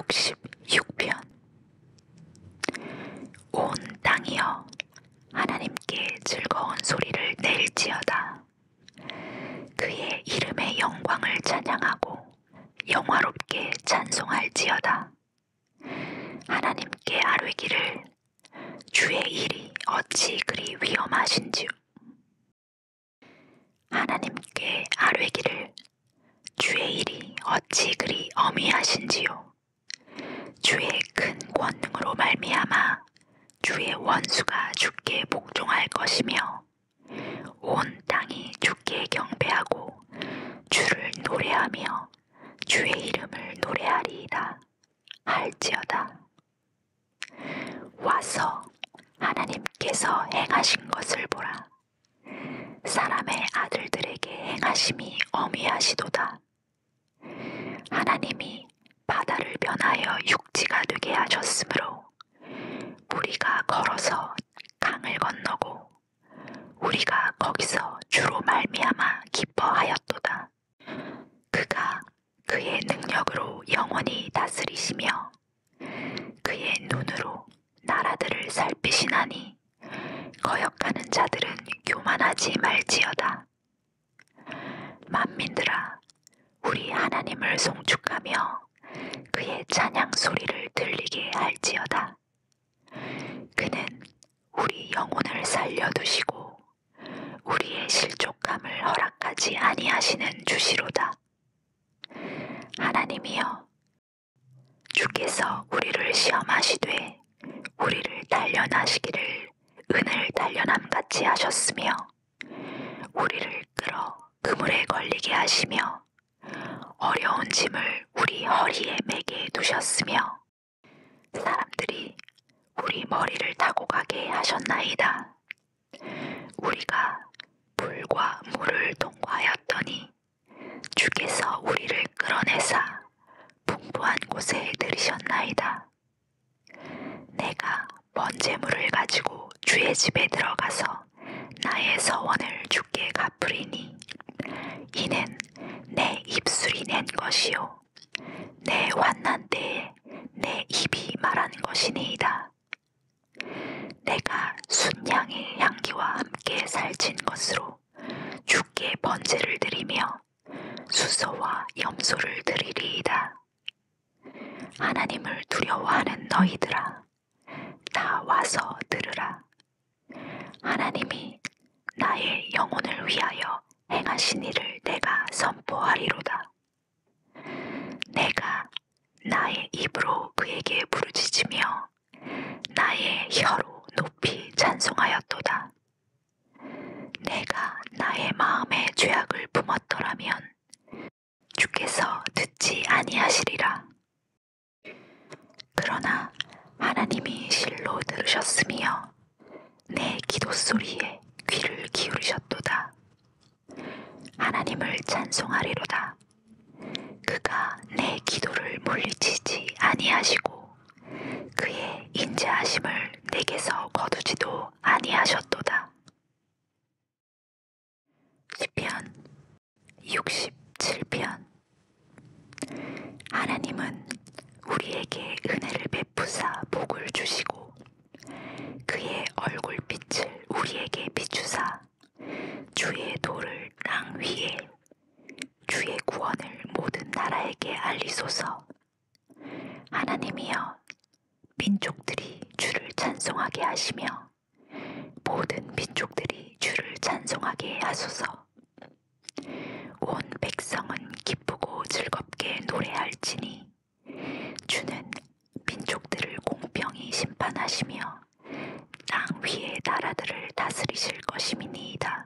66편. 온 땅이여 하나님께 즐거운 소리를 낼지어다. 그의 이름의 영광을 찬양하고 영화롭게 찬송할지어다. 하나님께 아뢰기를 주의 일이 어찌 그리 위험하신지요. 하나님께 아뢰기를 주의 일이 어찌 그리 어미하신지요. 주의 큰 권능으로 말미암아 주의 원수가 주께 복종할 것이며 온 땅이 주께 경배하고 주를 노래하며 주의 이름을 노래하리이다 할지어다. 와서 하나님께서 행하신 것을 보라. 사람의 아들들에게 행하심이 어미하시도다. 하나님이 바다를 변하여 육지가 되게 하셨으므로 우리가 걸어서 강을 건너고 우리가 거기서 주로 말미암아 기뻐하였도다. 그가 그의 능력으로 영원히 다스리시며 그의 눈으로 나라들을 살피시나니 거역하는 자들은 교만하지 말지어다. 만민들아 우리 하나님을 송축하며 그의 찬양 소리를 들리게 할지어다. 그는 우리 영혼을 살려두시고 우리의 실족함을 허락하지 아니하시는 주시로다. 하나님이여 주께서 우리를 시험하시되 우리를 단련하시기를 은을 단련함같이 하셨으며 우리를 끌어 그물에 걸리게 하시며 어려운 짐을 우리 허리에 매게 두셨으며 사람들이 우리 머리를 타고 가게 하셨나이다. 우리가 불과 물을 통과하였더니 주께서 우리를 끌어내사 풍부한 곳에 들이셨나이다. 내가 번제물을 가지고 주의 집에 들어가서 나의 서원을 주께 갚으리니 이는 내 입술이 낸 것이요 내 환난 때에 내 입이 말한 것이니이다. 내가 순양의 향기와 함께 살찐 것으로 주께 번제를 드리며 수소와 염소를 드리리이다. 하나님을 두려워하는 너희들아 다 와서 들으라. 하나님이 나의 영혼을 위하여 행하신 일을 내가 선포하리로다. 내가 나의 입으로 그에게 부르짖으며 나의 혀로 높이 찬송하였도다. 내가 나의 마음에 죄악을 품었더라면 주께서 듣지 아니하시리라. 그러나 하나님이 실로 들으셨으며 내 기도 소리에 귀를 기울이셨도다. 하나님을 찬송하리로다. 그가 내 기도를 물리치지 아니하시고 그의 인자하심을 내게서 거두지도 아니하셨도다. 시편 67편. 하나님은 우리에게 은혜를 베푸사 복을 주시고 그의 얼굴빛을 우리에게 비추사 주의 도를 땅 위에 주의 구원을 모든 나라에게 알리소서. 하나님이여 민족들이 주를 찬송하게 하시며 모든 민족들이 주를 찬송하게 하소서. 온 백성은 기쁘고 즐겁게 노래할지니 주는 민족들을 공평히 심판하시며 땅 위의 나라들을 다스리실 것임이니이다.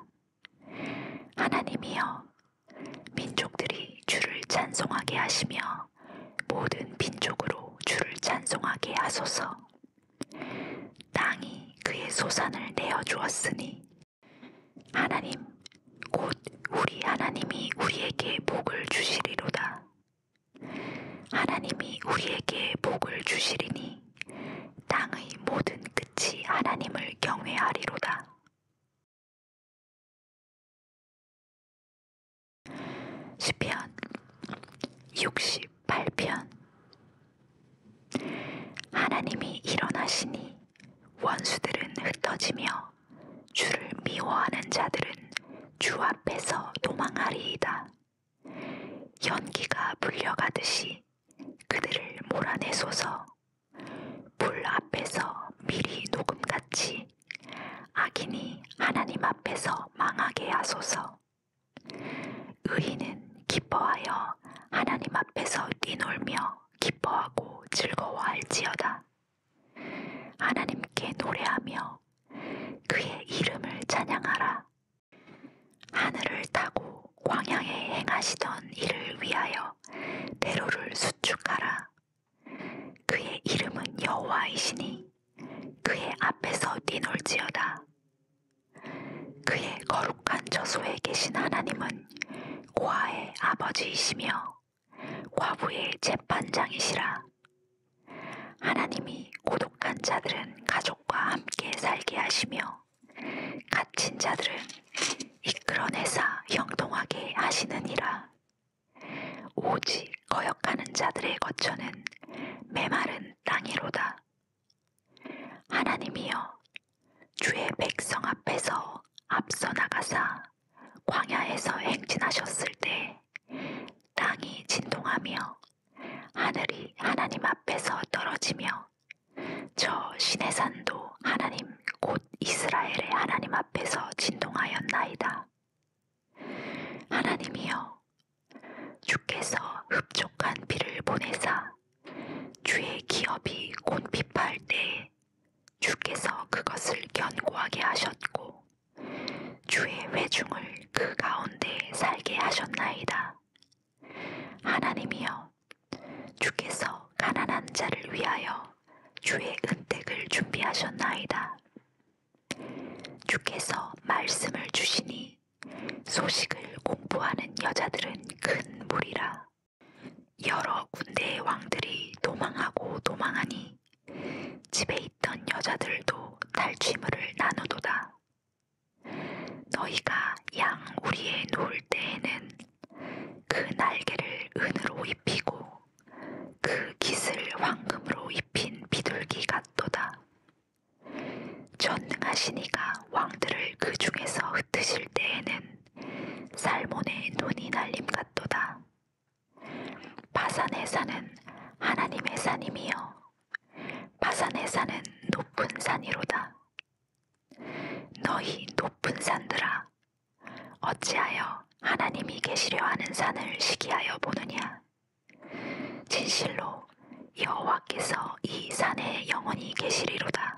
하나님이여 민족들이 주를 찬송하게 하시며 모든 민족으로 주를 찬송하게 하소서. 땅이 그의 소산을 내어 주었으니 하나님 곧 우리 하나님이 우리에게 복을 주시리로다. 하나님이 우리에게 복을 주시리니 땅의 모든 끝이 하나님을 경외하리로다. 시편 68편. 연기가 불려가듯이 그들을 몰아내소서. 불 앞에서 미리 녹음같이 악인이 하나님 앞에서 망하게 하소서. 의인은 기뻐하여 하나님 앞에서 뛰놀며 기뻐하고 즐거워할지어다. 하나님께 노래하며 그의 이름을 찬양하라. 하늘을 타고 광야에 행하시던 이를 위하여 대로를 수축하라. 그의 이름은 여호와이시니 그의 앞에서 뛰놀지어다. 그의 거룩한 저소에 계신 하나님은 고아의 아버지이시며 과부의 재판장이시라. 하나님이 고독한 자들은 가족과 함께 살게 하시며 갇힌 자들은 이끌어내사 형통하게 하시느니라. 오직 거역하는 자들의 거처는 메마른 땅이로다. 하나님이여, 주의 백성 앞에서 앞서 나가사 광야에서 행진하셨을 때 땅이 진동하며 하늘이 하나님 앞에서 떨어지며 저 시내산도 하나님 곧 이스라엘의 하나님 앞에서 진동하였나이다. 하나님이여, 주께서 흡족한 비를 보내사 주의 기업이 곤핍할 때에 주께서 그것을 견고하게 하셨고 주의 회중을 그 가운데 살게 하셨나이다. 하나님이여, 주께서 가난한 자를 위하여 주의 은택을 준비하셨나이다. 주께서 말씀을 주시니 소식을 공부하는 여자들은 큰 무리라. 여러 군대의 왕들이 도망하고 도망하니 집에 있던 여자들도 탈취물을 나누도다. 너희가 양 우리에 놓을 때에는 그 날개를 은으로 입히고 그 깃을 황금으로 입힌 비둘기 같도다. 전능하신 이가 왕들을 그 중에서 흩으실 때에는 살몬의 눈이 날림 같도다. 바산의 산은 하나님의 산임이여 바산의 산은 높은 산이로다. 너희 높은 산들아, 어찌하여 하나님이 계시려 하는 산을 시기하여 보느냐. 진실로 여호와께서 이 산에 영원히 계시리로다.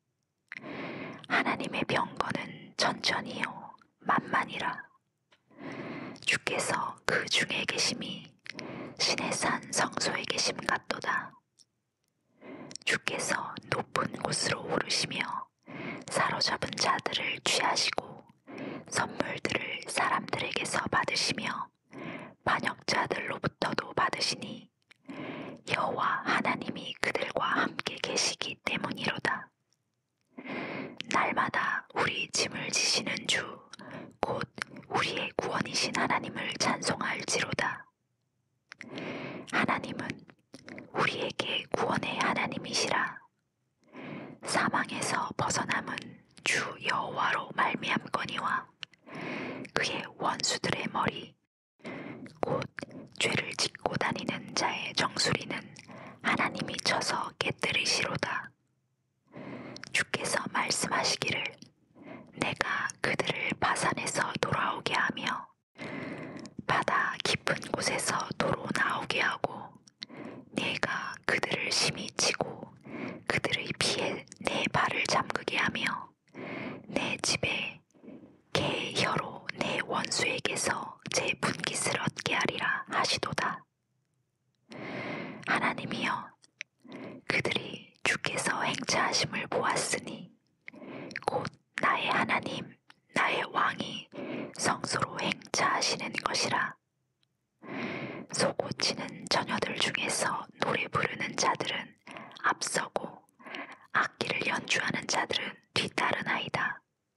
하나님의 병거는 천천히요 만만이라. 주께서 그 중에 계심이 시내산 성소에 계심 같도다. 주께서 높은 곳으로 오르시며 사로잡은 자들을 취하시고 선물들을 사람들에게서 받으시며 반역자들로부터도 받으시니 여호와 하나님이 그들과 함께 계시기 때문이로다. 날마다 우리 짐을 지시는 주 곧 우리의 구원이신 하나님을 찬송할지로다. 하나님은 우리에게 구원의 하나님이시라. 사망에서 벗어남은 주 여호와로 말미암거니와 그의 원수들의 머리 곧 죄를 짓고 다니는 자의 정수리는 하나님이 쳐서 깨뜨리시로다. 주께서 말씀하시기를 내가 그들을 바산에서 돌아오게 하며 바다 깊은 곳에서 도로 나오게 하고 내가 그들을 심히 치고 그들의 피에 내 발을 잠그게 하며 내 집에 개의 혀로 내 원수에게서 제 분깃을 얻게 하리라 하시도다. 하나님이여, 그들이 주께서 행차하심을 보았으니 곧 나의 하나님 나의 왕이 성소로 행차하시는 것이라. 소고치는 처녀들 중에서 노래 부르는 자들은 앞서고 악기를 연주하는 자들은 뒤따르나이다.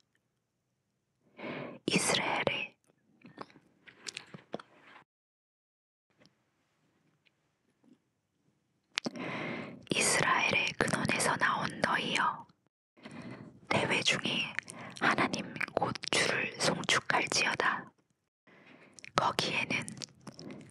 이스라엘의 근원에서 나온 너희여, 대회 중에 하나님 곧 주를 송축할지어다. 거기에는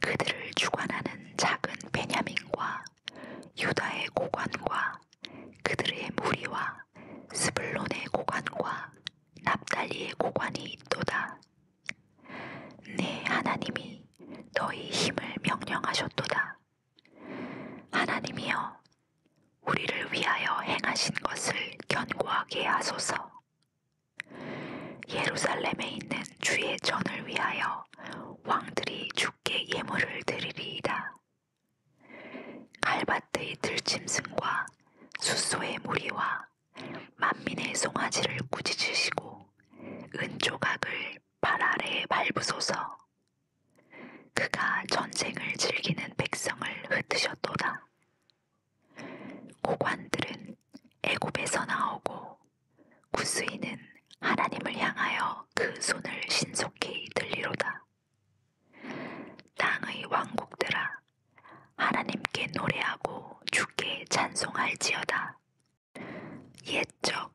그들을 주관하는 작은 베냐민과 유다의 고관과 그들의 무리와 스불론의 고관과 납달리의 고관이 있도다. 내 하나님이 너희 힘을 명령하셨도다. 하나님이여, 우리를 위하여 행하신 것을 견고하게 하소서. 예루살렘에 있는 주의 전을 위하여 왕들이 주께 예물을 드리리이다. 갈밭의 들짐승과 숫소의 무리와 만민의 송아지를 꾸짖으시고 은조각을 발 아래에 밟으소서. 그가 전쟁을 즐기는 백성을 흩으셨도다. 고관들은 애굽에서 나오고 구스인은 하나님을 향하여 그 손을 신속히 들리로다. 땅의 왕국들아, 하나님께 노래하고 주께 찬송할지어다. 옛적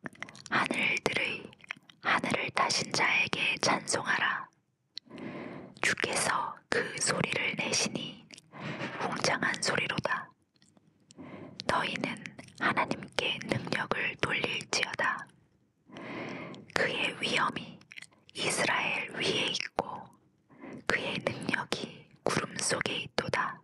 하늘을 타신 자에게 찬송하라. 주께서 그 소리를 내시니 웅장한 소리로다. 너희는 하나님께 능력을 돌릴지어다. 그의 위엄이 이스라엘 위에 있고 그의 능력이 구름 속에 있도다.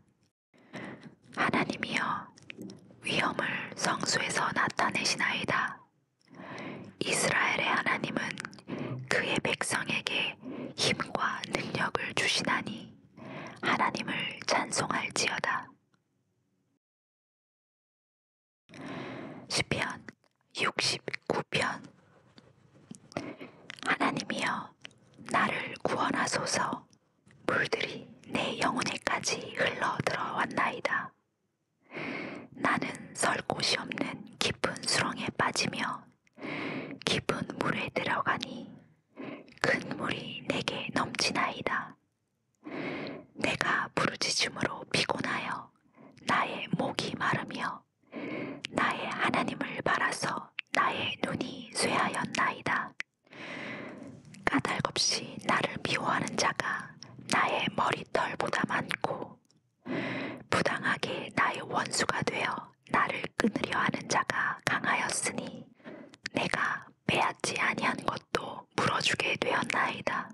하나님이여, 위엄을 성소에서 나타내시나이다. 이스라엘의 하나님은 그의 백성에게 힘과 능력을 주시나니 하나님을 찬송할지어다. 시편 69편. 하나님이여, 나를 구원하소서. 물들이 내 영혼에까지 흘러 들어왔나이다. 나는 설 곳이 없는 깊은 수렁에 빠지며 깊은 물에 들어가니 큰 물이 내게 넘치나이다. 내가 부르짖음으로 피곤하여 나의 목이 마르며 나의 하나님을 바라서 나의 눈이 쇠하였나이다. 까닭없이 나를 미워하는 자가 나의 머리털보다 많고 부당하게 나의 원수가 되어 나를 끊으려 하는 자가 강하였으니 내가 빼앗지 아니한 것도 물어주게 되었나이다.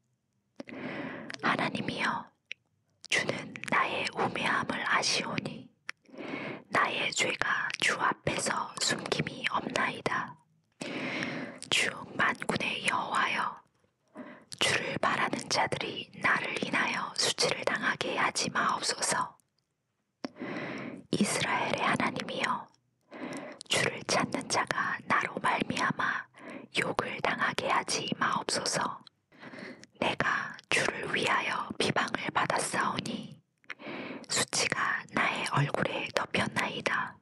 하나님이여, 주는 나의 우매함을 아시오니 나의 죄가 주 앞에서 숨김이 없나이다. 주 만군의 여호와여, 주를 바라는 자들이 나를 인하여 수치를 당하게 하지 마옵소서. 이스라엘의 하나님이여, 주를 찾는 자가 나로 말미암아 욕을 당하게 하지 마옵소서. 내가 주를 위하여 비방을 받았사오니 수치가 나의 얼굴에 덮였나이다.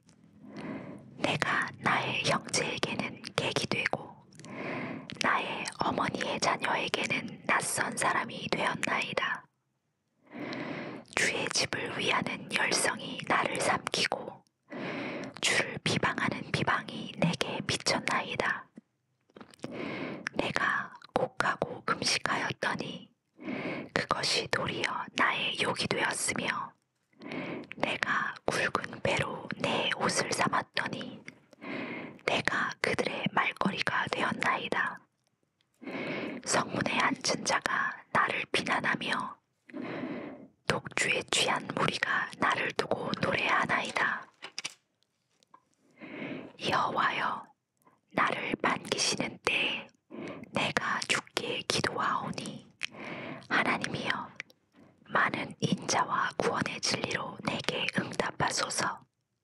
내가 나의 형제에게는 객이 되고 나의 어머니의 자녀에게는 낯선 사람이 되었나이다. 주의 집을 위하는 열성이 나를 삼키고 주를 비방하는 비방이 내게 미쳤나이다. 내가 곡하고 금식하였더니 그것이 도리어 나의 욕이 되었으며 내가 굵은 배로 내 옷을 삼았더니 내가 그들의 말거리가 되었나이다. 성문에 앉은 자가 나를 비난하며 독주에 취한 무리가 나를 두고 노래하나이다. 여호와여, 나를 반기시는 때에 내가 주께 기도하오니 하나님이여, 많은 인자와 구원의 진리로 내게 응답하소서.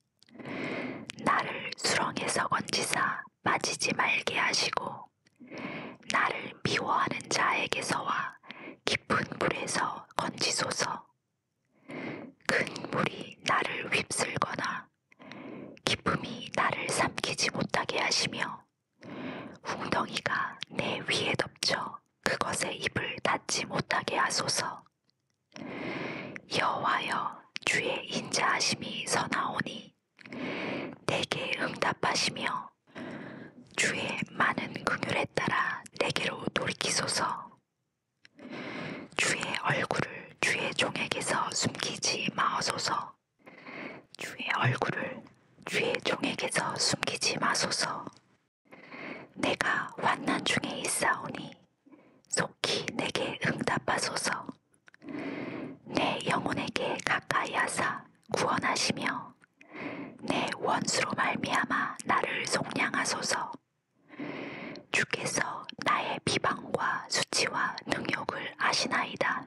나를 수렁에서 건지사 빠지지 말게 하시고 나를 미워하는 자에게서와 깊은 물에서 건지소서. 큰 물이 나를 휩쓸거나 기쁨이 나를 삼키지 못하게 하시며 웅덩이가 내 위에 덮쳐 그것에 입을 닫지 못하게 하소서. 여호와여, 주의 인자하심이 서나오니 내게 응답하시며 주의 많은 긍휼에 따라 내게로 돌이키소서. 주의 얼굴을 주의 종에게서 하소서. 내가 환난 중에 있사오니 속히 내게 응답하소서. 내 영혼에게 가까이 하사 구원하시며 내 원수로 말미암아 나를 속량하소서. 주께서 나의 비방과 수치와 능욕을 아시나이다.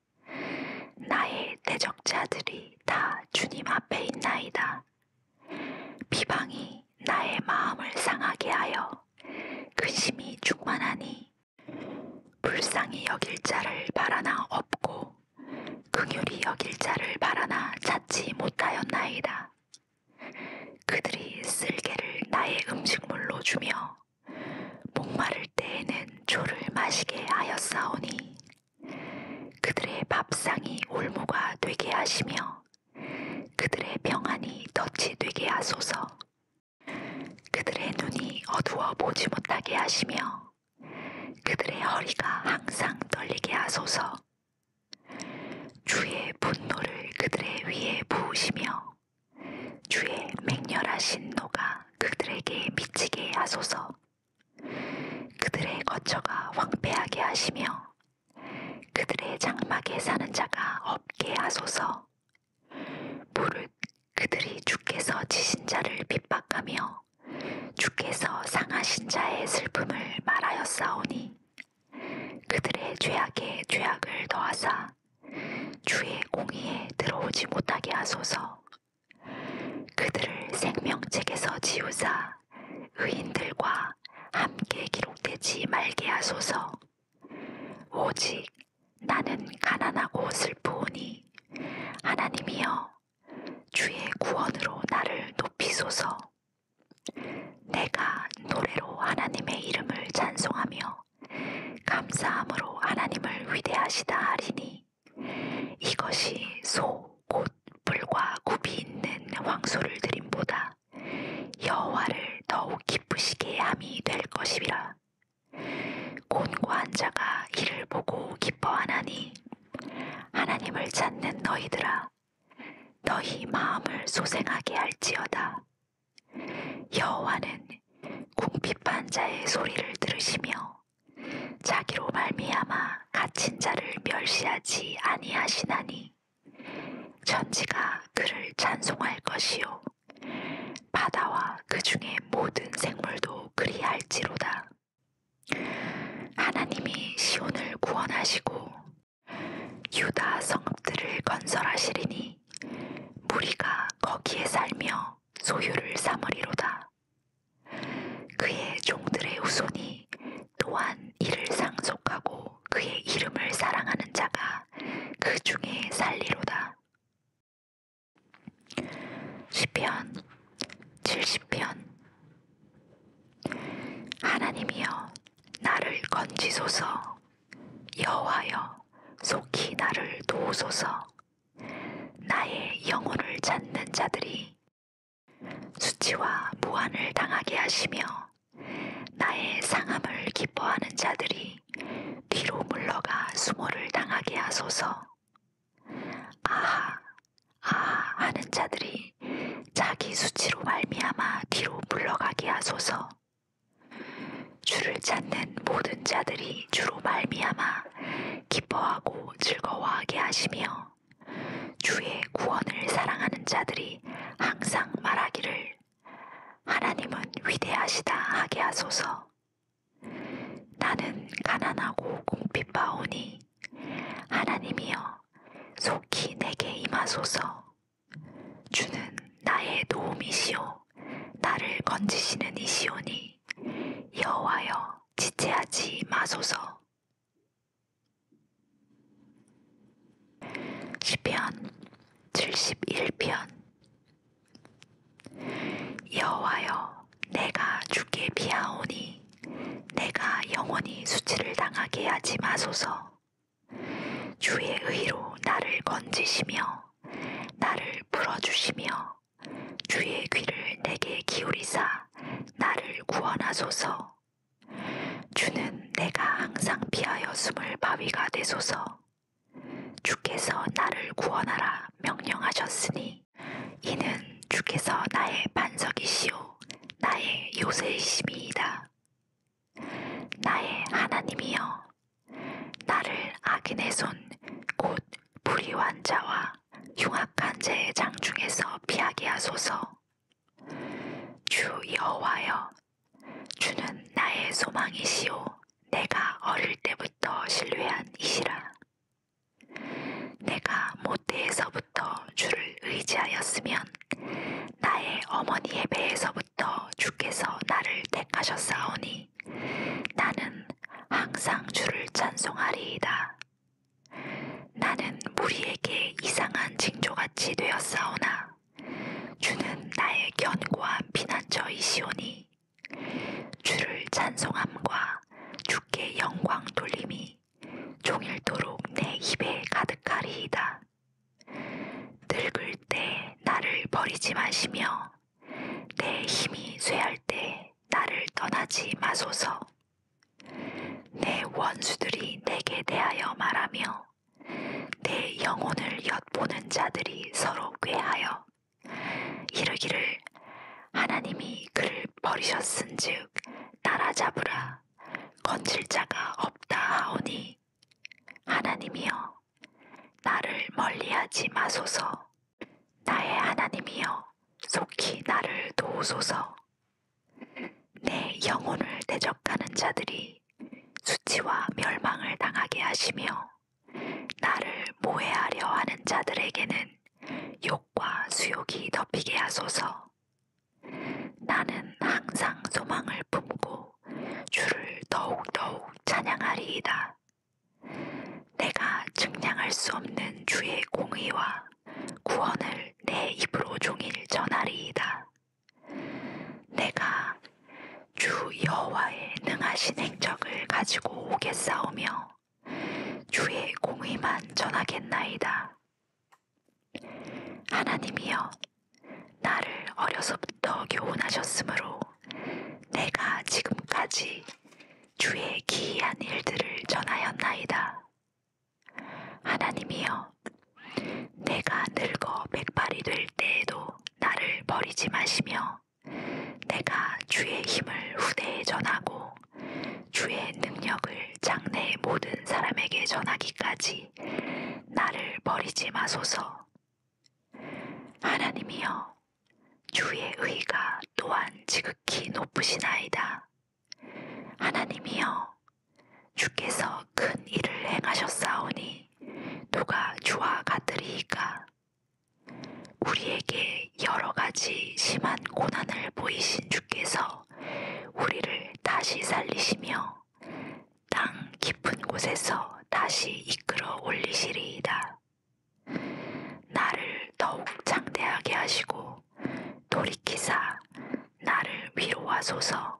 나의 대적자들이 다 주님 앞에 있나이다. 비방이 나의 마음을 상하게 하여 근심이 충만하니 불쌍히 여길 자를 바라나 없고 긍휼히 여길 자를 바라나 찾지 못하였나이다. 그들이 쓸개를 나의 음식물로 주며 목마를 때에는 조를 마시게 하였사오니 그들의 밥상이 올무가 되게 하시며 그들의 병안이 덫이 되게 하소서. 그들의 눈이 어두워 보지 못하게 하시며 그들의 허리가 항상 떨리게 하소서. 주의 분노를 그들의 위에 부으시며 주의 맹렬하신 노가 그들에게 미치게 하소서. 그들의 거처가 황폐하게 하시며 그들의 장막에 사는 자가 없게 하소서. 무릇 그들이 주께서 치신 자를 핍박하며 주께서 상하신 자의 슬픔을 말하였사오니 그들의 죄악에 죄악을 더하사 주의 공의에 들어오지 못하게 하소서. 그들을 생명책에서 지우사 의인들과 함께 기록되지 말게 하소서. 오직 나는 가난하고 슬프오니 하나님이여 주의 구원으로 나를 높이소서. 내가 노래로 하나님의 이름을 찬송하며 감사함으로 하나님을 위대하시다 하리니 이것이 소 곧 불과 굽이 있는 황소를 드림보다 여호와를 더욱 기쁘시게 함이 될 것이라. 곤고한 자가 이를 보고 기뻐하나니 하나님을 찾는 너희들아 너희 마음을 소생하게 할지어다. 여호와는 궁핍한 자의 소리를 들으시며 자기로 말미암아 갇힌 자를 멸시하지 아니하시나니 천지가 그를 찬송할 것이요 바다와 그 중에 모든 생물도 그리할지로다. 하나님이 시온을 구원하시고 유다 성읍들을 건설하시리니 무리가 거기에 살며 소유를 삼으리로다. 그의 종들의 후손이 또한 이를 상속하고 그의 이름을 사랑하는 자가 그 중에 살리로다. 시편 70편. 하나님이여 나를 건지소서. 여호와여 속히 나를 도우소서. 나의 영혼을 찾는 자들이 수치와 무한을 당하게 하시며 나의 상함을 기뻐하는 자들이 뒤로 물러가 수모를 당하게 하소서. 아하 아하 하는 자들이 자기 수치로 말미암아 뒤로 물러가게 하소서. 주를 찾는 모든 자들이 주로 말미암아 기뻐하고 즐거워하게 하시며 주의 구원을 사랑하는 자들이 항상 말하기를 하나님은 위대하시다 하게 하소서. 나는 가난하고 궁핍하오니 하나님이여 속히 내게 임하소서. 주는 나의 도움이시오 나를 건지시는 이시오니 여호와여 지체하지 마소서. 시편 71편. 여호와여 내가 주께 비하오니 내가 영원히 수치를 당하게 하지 마소서. 주의 의로 나를 건지시며 나를 풀어주시며 주의 귀를 내게 기울이사 나를 구원하소서. 주는 내가 항상 피하여 숨을 바위가 되소서. 주께서 나를 구원하라 명령하셨으니 이는 주께서 나의 반석이시오 나의 요새 환자와 흉악한 자의 장중에서 피하게 하소서. 주 여호와여, 주는 나의 소망이시오 내가 어릴 때부터 신뢰한 이시라. 내가 모태에서부터 주를 의지하였으면 나의 어머니의 배에서부터 주께서 나를 택하셨사오니 나는 항상 주를 찬송하리이다. 나는 무리에게 이상한 징조같이 되었사오나 주는 나의 견고한 피난처이시오니 주를 찬송함과 주께 영광 돌림이 종일토록 내 입에 가득하리이다. 늙을 때 나를 버리지 마시며 내 힘이 쇠할 때 나를 떠나지 마소서. 내 원수들이 내게 대하여 말하며 내 영혼을 엿보는 자들이 서로 꾀하여 이르기를 하나님이 그를 버리셨은즉 따라잡으라 건질 자가 없다 하오니 하나님이여 나를 멀리하지 마소서. 나의 하나님이여 속히 나를 도우소서. 내 영혼을 대적하는 자들이 수치와 멸망을 당하게 하시며 나를 모해하려 하는 자들에게는 욕과 수욕이 덮이게 하소서. 나는 항상 소망을 품고 주를 더욱더욱 찬양하리이다. 내가 증량할 수 없는 주의 공의와 구원을 내 입으로 종일 전하리이다. 내가 주 여호와의 능하신 행적을 가지고 오겠사오며 주의 공의만 전하겠나이다. 하나님이여 나를 어려서부터 교훈하셨으므로 내가 지금까지 주의 기이한 일들을 전하였나이다. 하나님이여 내가 늙어 백발이 될 때에도 나를 버리지 마시며 내가 주의 힘을 후대에 전하고 주의 능력을 장래의 모든 사람에게 전하기까지 나를 버리지 마소서. 하나님이여 주의 의가 또한 지극히 높으시나이다. 하나님이여 주께서 큰 일을 행하셨사오니 누가 주와 같으리이까. 우리에게 여러 가지 심한 고난을 보이신 주께서 우리를 다시 살리시며 땅 깊은 곳에서 다시 이끌어 올리시리이다. 나를 더욱 장대하게 하시고 돌이키사 나를 위로하소서.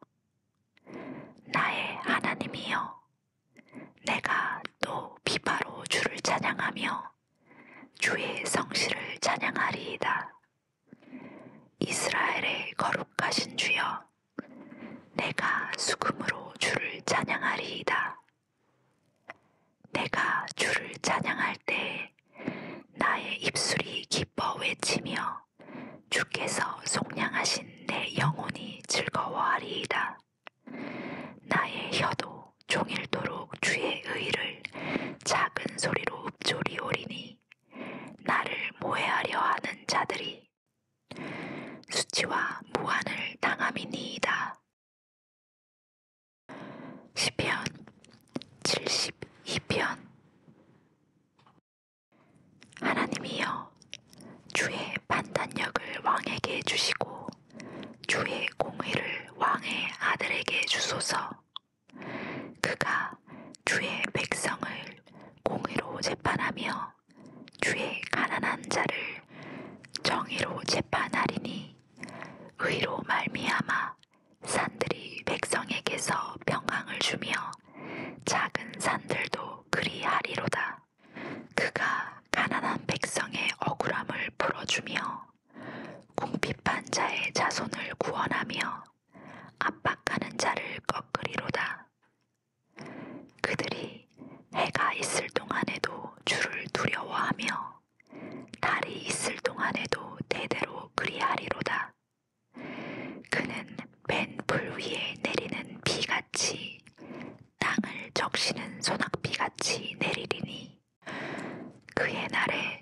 나의 하나님이여 내가 또 비바로 주를 찬양하며 주의 성실을 찬양하리이다. 이스라엘의 거룩하신 주여 내가 수금으로 주를 찬양하리이다. 내가 주를 찬양할 때에 나의 입술이 기뻐 외치며 주께서 속량하신 내 영혼이 즐거워하리이다. 나의 혀도 종일토록 주의 의를 작은 소리로 읊조리오리니 나를 모해하려 하는 자들이 수치와 무한을 당함이니이다. 시편 72편. 하나님이여 주의 판단력을 왕에게 주시고 주의 공의를 왕의 아들에게 주소서. 그가 주의 백성을 공의로 재판하며 주의 가난한 자를 정의로 재판하리니 의로 말미암아 산들이 백성에게서 평강을 주며 작은 산들도 그리하리로다. 그가 가난한 백성의 억울함을 풀어주며 궁핍한 자의 자손을 구원하며 압박하는 자를 꺾으리로다. 그들이 해가 있을 동안에도 주를 두려워하며 달이 있을 동안에도 대대로 그리하리로다. 그는 벤 불 위에 내리는 비같이 땅을 적시는 소낙비같이 내리리니 그의 날에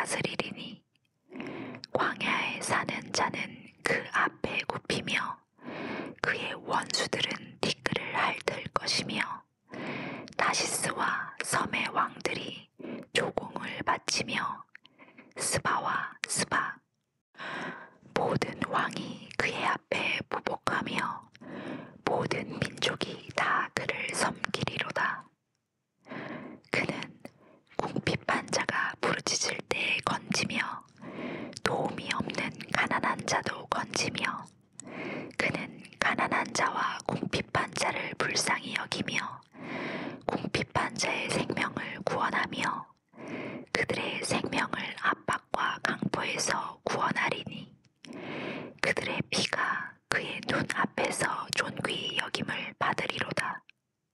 다스리리니 광야에 사는 자는 그 앞에 굽히며 그의 원수들은 티끌을 핥을 것이며 다시스와 섬의 왕들이 조공을 바치며 스바와 스바 모든 왕이 그의 앞에 부복하며 모든 민족이 다 그를 섬기리로다. 그는 궁핍한 자가 부르짖을 때 건지며 도움이 없는 가난한 자도 건지며 그는 가난한 자와 궁핍한 자를 불쌍히 여기며 궁핍한 자의 생명을 구원하며 그들의 생명을 압박과 강포에서 구원하리니 그들의 피가 그의 눈 앞에서 존귀히 여김을 받으리로다.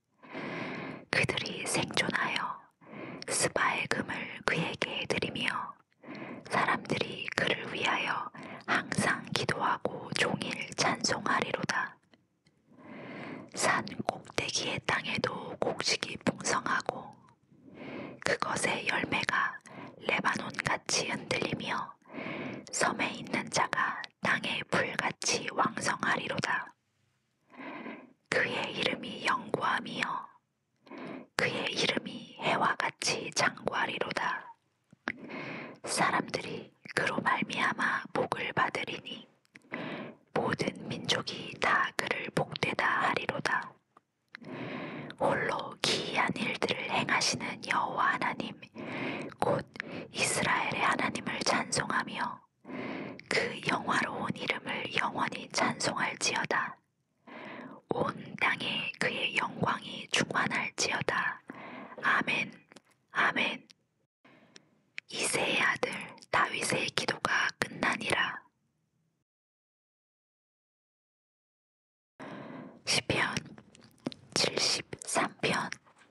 그들이 생존하여 스바의 금을 그에게 드리며 사람들이 그를 위하여 항상 기도하고 종일 찬송하리로다. 산 꼭대기의 땅에도 곡식이 풍성하고 그것의 열매가 레바논같이 흔들리며 섬에 있는 자가 땅의 풀같이 왕성하리로다. 그의 이름이 영구함이요 그의 이름이 해와 같이 장구하리로다. 사람들이 그로 말미암아 복을 받으리니 모든 민족이 다 그를 복되다 하리로다. 홀로 기이한 일들을 행하시는 여호와 하나님 곧 이스라엘의 하나님을 찬송하며 그 영화로운 이름을 영원히 찬송할지어다. 온 땅에 그의 영광이 충만할지어다. 아멘, 아멘. 이새의 아들 다윗의 기도가 끝나니라. 시편 73편.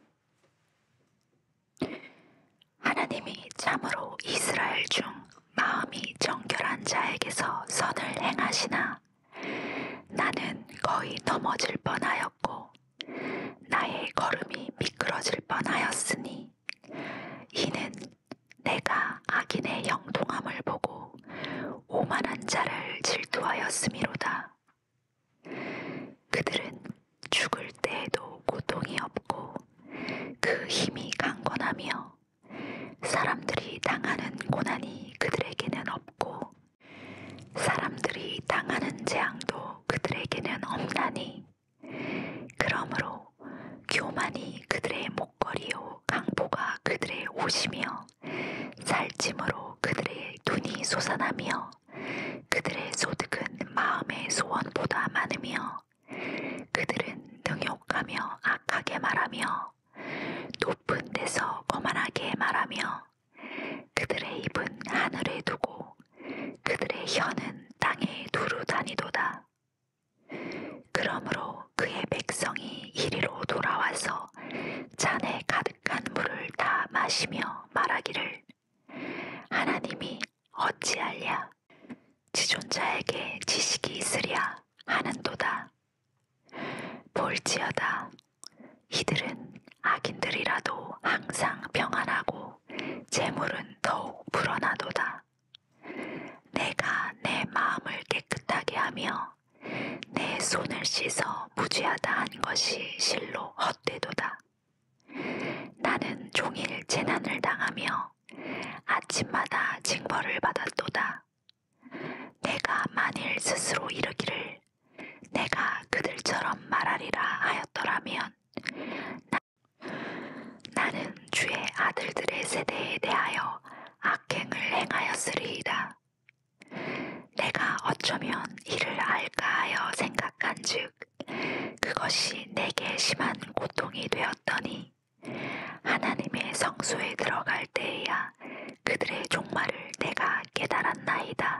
하나님이 참으로 이스라엘 중 마음이 정결한 자에게서 선을 행하시나 나는 거의 넘어질 뻔하였고 나의 걸음이 미끄러질 뻔하였으니 이는 내가 악인의 형통함을 보고 오만한 자를 질투하였음이로다. 그들은 죽을 때에도 고통이 없고 그 힘이 강건하며 사람들이 당하는 고난이 그들에게는 없고 사람들이 당하는 재앙도 그들에게는 없나니 그러므로 교만이 그들의 목걸이요 강보가 그들의 옷이며 살찜으로 그들의 눈이 솟아나며 그들의 소득은 마음의 소원보다 많으며 그들은 능욕하며 악하게 말하며 높은 데서 거만하게 말하며 그들의 입은 하늘에 두고 그들의 혀는 땅에 두루 다니도다. 그러므로 그의 백성이 이리로 돌아와서 잔에 가득한 물을 다 마시며 말하기를 하나님이 어찌하랴 지존자에게 지식이 있으랴 하는도다. 볼지어다 이들은 악인들이라도 항상 평안하고 재물은 더욱 불어나도다. 내가 내 마음을 깨끗하게 하며 내 손을 씻어 무죄하다 한 것이 실로 헛되도다. 나는 종일 재난을 당하며 아침마다 징벌을 받았도다. 내가 만일 스스로 이르기를 내가 그들처럼 말하리라 하였더라면 나는 주의 아들들의 세대에 대하여 악행을 행하였으리이다. 내가 어쩌면 이를 알까 하여 생각한즉 그것이 내게 심한 고통이 되었더니 하나님의 성소에 들어갈 때에야 그들의 종말을 내가 깨달았나이다.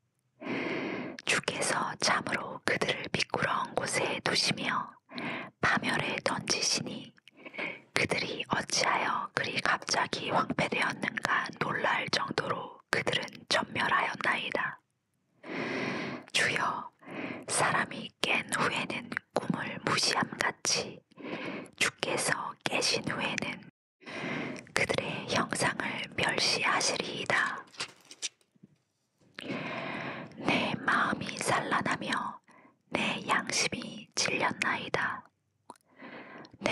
주께서 참으로 그들을 미끄러운 곳에 두시며 파멸에 던지시니 그들이 어찌하여 그리 갑자기 황폐되었는가 놀랄 정도로 그들은 전멸하였나이다. 주여, 사람이 깬 후에는 꿈을 무시함같이 주께서 깨신 후에는 그들의 형상을 멸시하시리이다.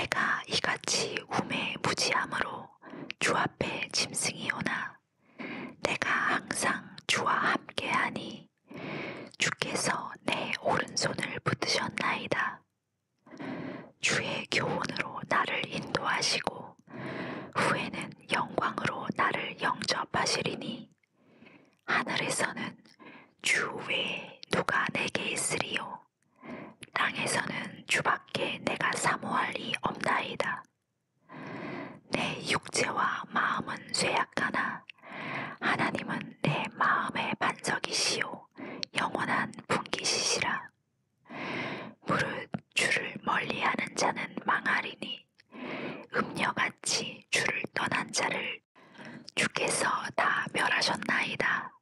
내가 이같이 우매무지함으로 주 앞에 짐승이 오나 내가 항상 주와 함께하니 주께서 내 오른손을 붙드셨나이다. 주의 교훈으로 나를 인도하시고 후에는 영광으로 나를 영접하시리니 하늘에서는 주 외에 누가 내게 있으리요 땅에서는 주밖에 내가 사모할 이 없나이다. 내 육체와 마음은 쇠약하나 하나님은 내 마음의 반석이시요 영원한 분기시시라. 무릇 주를 멀리하는 자는 망하리니 음녀같이 주를 떠난 자를 주께서 다 멸하셨나이다.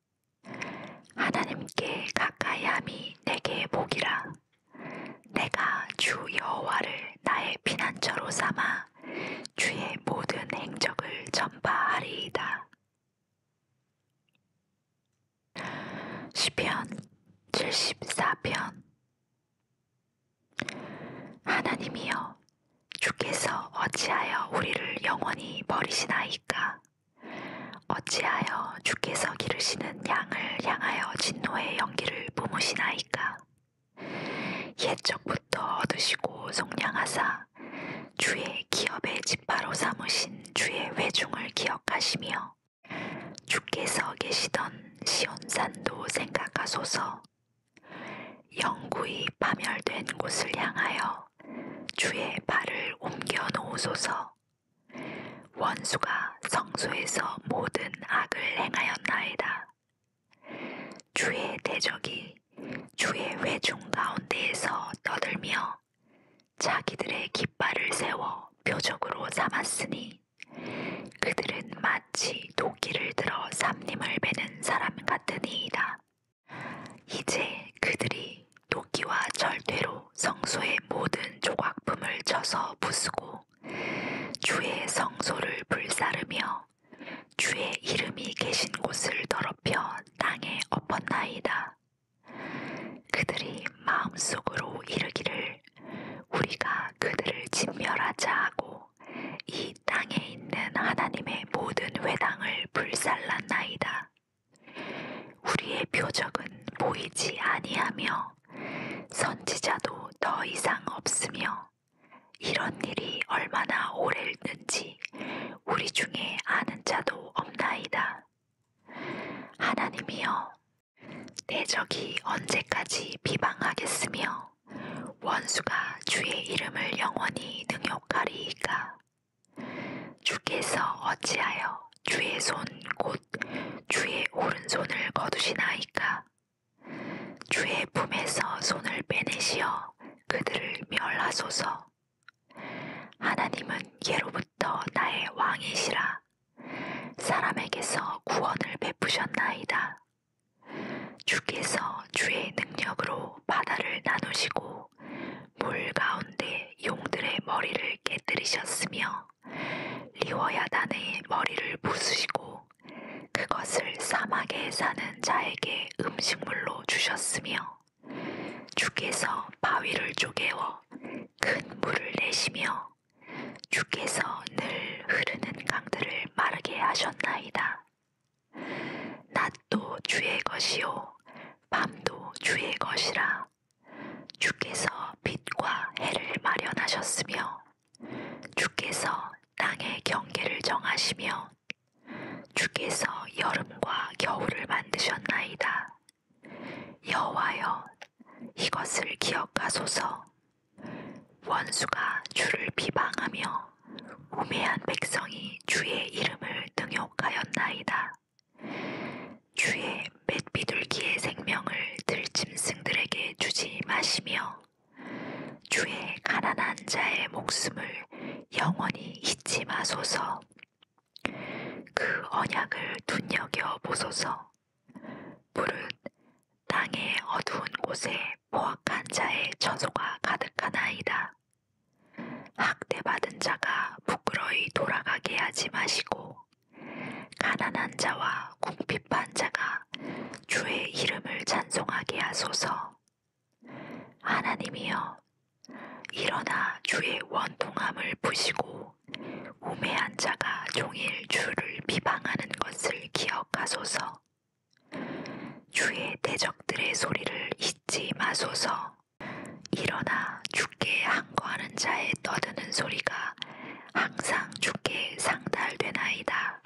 하나님께 가까이함이 내게 복이라. 내가 주 여호와를 나의 피난처로 삼아 주의 모든 행적을 전파하리이다. 시편 74편. 하나님이여, 주께서 어찌하여 우리를 영원히 버리시나이까? 어찌하여 주께서 기르시는 양을 향하여 진노의 연기를 뿜으시나이까? 옛적부터 얻으시고 속량하사 주의 기업의 지파로 삼으신 주의 회중을 기억하시며 주께서 계시던 시온산도 생각하소서. 영구히 파멸된 곳을 향하여 주의 발을 옮겨 놓으소서. 원수가 성소에서 모든 악을 행하였나이다. 주의 대적이 주의 회중 가운데에서 떠들며 자기들의 깃발을 세워 표적으로 삼았으니 그들은 마치 도끼를 들어 삼림을 베는 사람 같으니이다. 이제 그들이 도끼와 절대로 성소의 모든 조각품을 쳐서 부수고 주의 성소를 불사르며 주의 이름이 계신 곳을 더럽혀 땅에 엎었나이다. 그들이 마음속으로 이르기를 우리가 그들을 진멸하자 하고 이 땅에 있는 하나님의 모든 회당을 불살랐나이다. 우리의 표적은 보이지 아니하며 선지자도 더 이상 없으며 이런 일이 얼마나 오래일는지 우리 중에 아는 자도 없나이다. 하나님이여, 대적이 언제까지 비방하겠으며 원수가 주의 이름을 영원히 능욕하리이까? 주께서 어찌하여 주의 손 곧 주의 오른손을 거두시나이까? 주의 품에서 손을 빼내시어 그들을 멸하소서. 하나님은 예로부터 나의 왕이시라. 사람에게서 구원을 베푸셨나이다. 주께서 주의 능력으로 바다를 나누시고 물 가운데 용들의 머리를 깨뜨리셨으며 리워야단의 머리를 부수시고 그것을 사막에 사는 자에게 음식물로 주셨으며 주께서 바위를 쪼개워 큰 물을 내시며 주께서 늘 흐르는 강들을 마르게 하셨나이다. 낮도 주의 것이요 밤도 주의 것이라. 주께서 빛과 해를 마련하셨으며 주께서 땅의 경계를 정하시며 주께서 여름과 겨울을 만드셨나이다. 여호와여, 이것을 기억하소서. 원수가 주를 비방하며 우매한 백성이 주의 이름을 능욕하였나이다. 주의 맷비둘기의 생명을 들짐승들에게 주지 마시며 주의 가난한 자의 목숨을 영원히 잊지 마소서. 그 언약을 눈여겨 보소서. 무릇 땅의 어두운 곳에 포악한 자의 처소가 가득하나이다. 학대받은 자가 부끄러이 돌아가게 하지 마시고 가난한 자와 궁핍한 자가 주의 이름을 찬송하게 하소서. 하나님이여, 일어나 주의 원통함을 들으시고 우매한 자가 종일 주를 비방하는 것을 기억하소서. 주의 대적들의 소리를 잊지 마소서. 일어나 주께 항거하는 자의 떠드는 소리가 항상 주께 상달되나이다.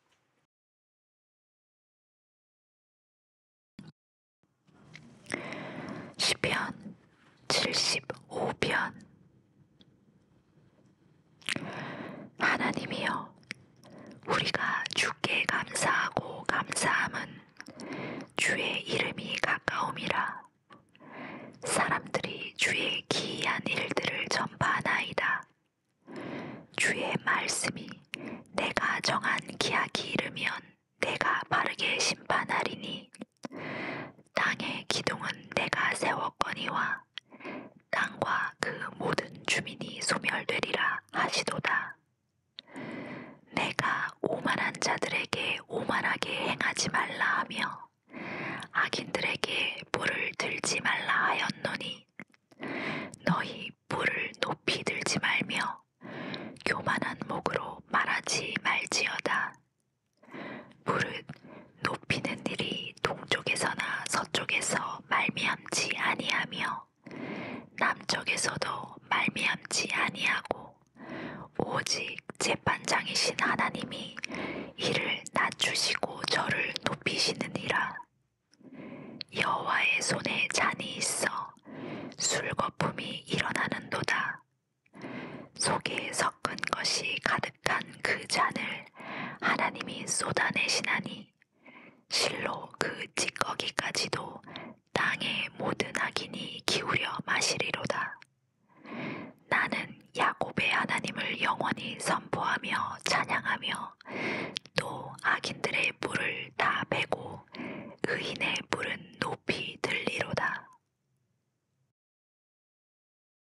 시편 75편. 하나님이여, 우리가 주께 감사하고 감사함은 주의 이름이 가까움이라. 사람들이 주의 기이한 일들을 전파하나이다. 주의 말씀이 내가 정한 기약이 이르면 내가 바르게 심판하리니, 땅의 기둥은 내가 세웠거니와 땅과 그 모든 주민이 소멸되리라 하시도다. 내가 오만한 자들에게 오만하게 행하지 말라 하며 악인들에게 뿔을 들지 말라 하였노니, 너희 뿔을 높이 들지 말며 교만한 목으로 말하지 말지어다. 무릇 높이는 일이 동쪽에서나 서쪽에서 말미암지 아니하며 남쪽에서도 말미암지 아니하고 오직 재판장이신 하나님이 이를 낮추시고 저를 높이시느니라. 여호와의 손에 잔이 있어 술거품이 일어나는도다. 속에 섞은 것이 가득한 그 잔을 하나님이 쏟아내시나니, 실로 그 찌꺼기까지도 땅의 모든 악인이 기울여 마시리로다. 나는 야곱의 하나님을 영원히 선포하며 찬양하며 또 악인들의 뿔을 다 베고 의인의 뿔은